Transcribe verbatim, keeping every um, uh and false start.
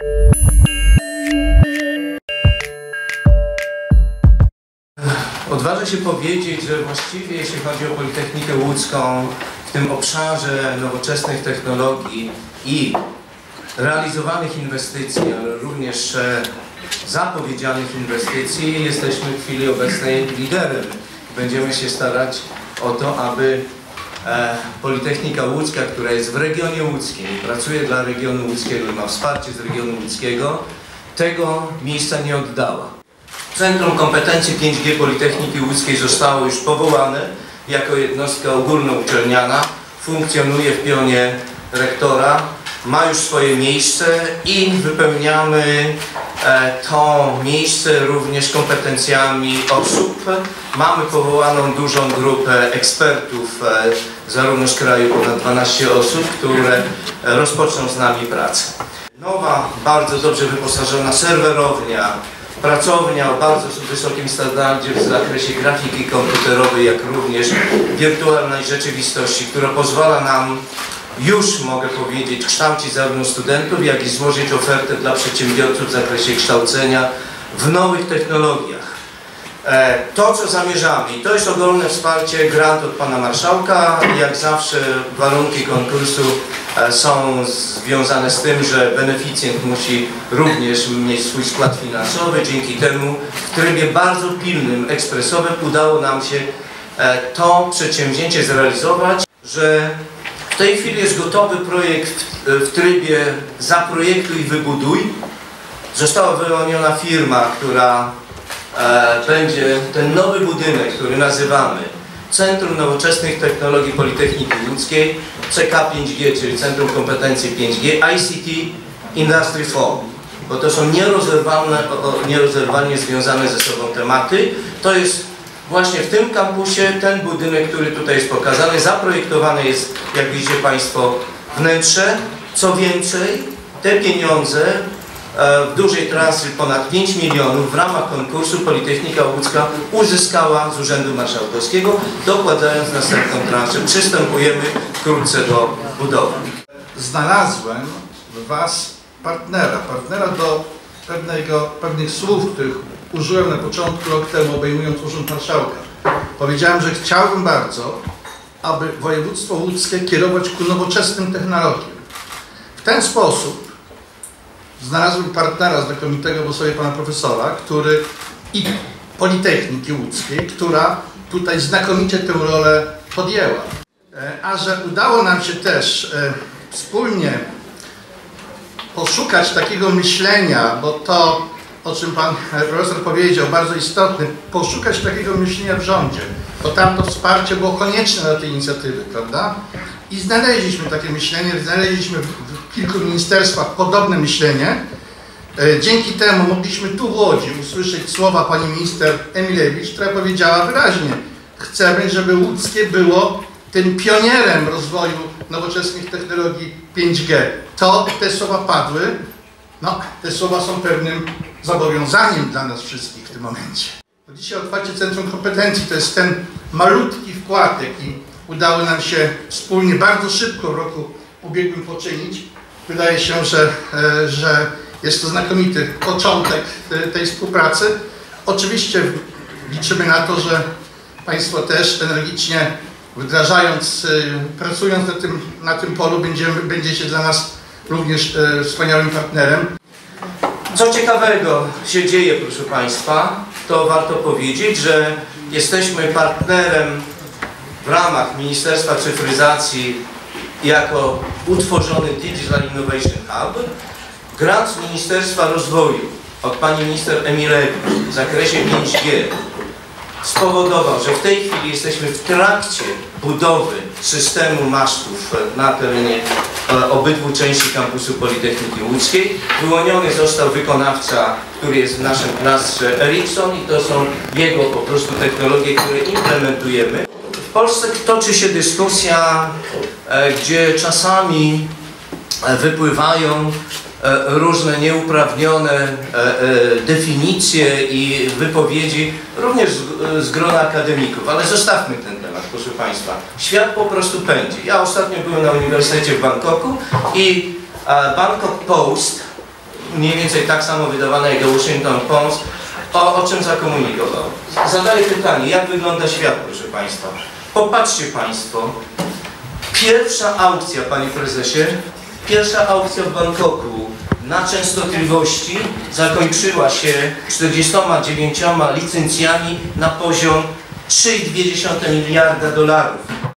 Odważę się powiedzieć, że właściwie jeśli chodzi o Politechnikę Łódzką w tym obszarze nowoczesnych technologii i realizowanych inwestycji, ale również zapowiedzianych inwestycji, jesteśmy w chwili obecnej liderem. Będziemy się starać o to, aby Politechnika Łódzka, która jest w regionie łódzkim, pracuje dla regionu łódzkiego i ma wsparcie z regionu łódzkiego, tego miejsca nie oddała. Centrum Kompetencji pięć G Politechniki Łódzkiej zostało już powołane jako jednostka ogólnouczelniana, funkcjonuje w pionie rektora, ma już swoje miejsce i wypełniamy to miejsce również kompetencjami osób. Mamy powołaną dużą grupę ekspertów, zarówno z kraju ponad dwanaście osób, które rozpoczną z nami pracę. Nowa, bardzo dobrze wyposażona serwerownia, pracownia o bardzo wysokim standardzie w zakresie grafiki komputerowej, jak również wirtualnej rzeczywistości, która pozwala nam, już mogę powiedzieć, kształcić zarówno studentów, jak i złożyć ofertę dla przedsiębiorców w zakresie kształcenia w nowych technologiach. To, co zamierzamy, i to jest ogromne wsparcie, grant od pana marszałka. Jak zawsze warunki konkursu są związane z tym, że beneficjent musi również mieć swój skład finansowy. Dzięki temu w trybie bardzo pilnym, ekspresowym udało nam się to przedsięwzięcie zrealizować, że w tej chwili jest gotowy projekt w trybie zaprojektuj i wybuduj. Została wyłoniona firma, która e, będzie ten nowy budynek, który nazywamy Centrum Nowoczesnych Technologii Politechniki Łódzkiej, C K pięć G, czyli Centrum Kompetencji pięć G, I C T Industry cztery, bo to są nierozerwalne, nierozerwalnie związane ze sobą tematy. To jest właśnie w tym kampusie ten budynek, który tutaj jest pokazany, zaprojektowany jest, jak widzicie Państwo, wnętrze. Co więcej, te pieniądze w dużej transy ponad pięć milionów w ramach konkursu Politechnika Łódzka uzyskała z Urzędu Marszałkowskiego, dokładając następną transzę. Przystępujemy wkrótce do budowy. Znalazłem w Was partnera, partnera do pewnego, pewnych słów, których użyłem na początku rok temu, obejmując Urząd Marszałka. Powiedziałem, że chciałbym bardzo, aby województwo łódzkie kierować ku nowoczesnym technologiom. W ten sposób znalazłem partnera znakomitego, bo sobie pana profesora, który i Politechniki Łódzkiej, która tutaj znakomicie tę rolę podjęła. A że udało nam się też wspólnie poszukać takiego myślenia, bo to, o czym pan profesor powiedział, bardzo istotne, poszukać takiego myślenia w rządzie, bo tam to wsparcie było konieczne dla tej inicjatywy, prawda? I znaleźliśmy takie myślenie, znaleźliśmy w kilku ministerstwach podobne myślenie. Dzięki temu mogliśmy tu w Łodzi usłyszeć słowa pani minister Emilewicz, która powiedziała wyraźnie: chcemy, żeby łódzkie było tym pionierem rozwoju nowoczesnych technologii pięć G. To te słowa padły. No, te słowa są pewnym zobowiązaniem dla nas wszystkich w tym momencie. Bo dzisiaj otwarcie Centrum Kompetencji to jest ten malutki wkład, jaki udało nam się wspólnie bardzo szybko w roku ubiegłym poczynić. Wydaje się, że, że jest to znakomity początek tej współpracy. Oczywiście liczymy na to, że Państwo też energicznie wdrażając, pracując na tym, na tym polu, będziemy, będziecie dla nas również wspaniałym partnerem. Co ciekawego się dzieje, proszę Państwa, to warto powiedzieć, że jesteśmy partnerem w ramach Ministerstwa Cyfryzacji jako utworzony Digital Innovation Hub. Grant z Ministerstwa Rozwoju od pani minister Emilewicz w zakresie pięć G spowodował, że w tej chwili jesteśmy w trakcie budowy systemu masztów na terenie obydwu części kampusu Politechniki Łódzkiej. Wyłoniony został wykonawca, który jest w naszym klastrze Ericsson, i to są jego po prostu technologie, które implementujemy. W Polsce toczy się dyskusja, gdzie czasami wypływają różne nieuprawnione definicje i wypowiedzi, również z grona akademików, ale zostawmy ten temat, proszę Państwa. Świat po prostu pędzi. Ja ostatnio byłem na Uniwersytecie w Bangkoku i Bangkok Post mniej więcej tak samo wydawana jak The Washington Post, o, o czym zakomunikował. Zadaję pytanie, jak wygląda świat, proszę Państwa? Popatrzcie Państwo, pierwsza aukcja, Panie Prezesie, pierwsza aukcja w Bangkoku na częstotliwości zakończyła się czterdziestoma dziewięcioma licencjami na poziom trzy i dwie dziesiąte miliarda dolarów.